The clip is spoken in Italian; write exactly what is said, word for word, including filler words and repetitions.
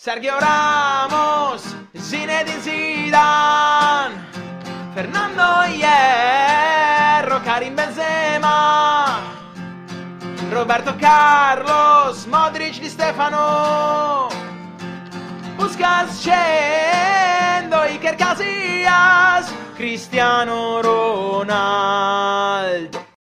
Sergio Ramos, Zinedine Zidane, Fernando Hierro, Karim Benzema, Roberto Carlos, Modric Di Stefano, Puskas, Scendo, Iker Casillas, Cristiano Ronaldo.